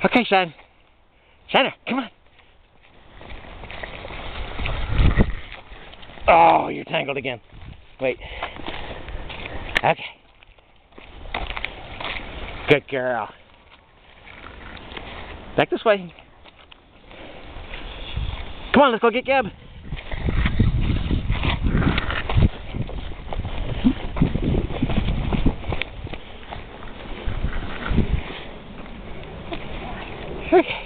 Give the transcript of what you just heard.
Okay, Shiner, come on. Oh, you're tangled again. Wait. Okay. Good girl. Back this way. Come on, let's go get Gab. Okay.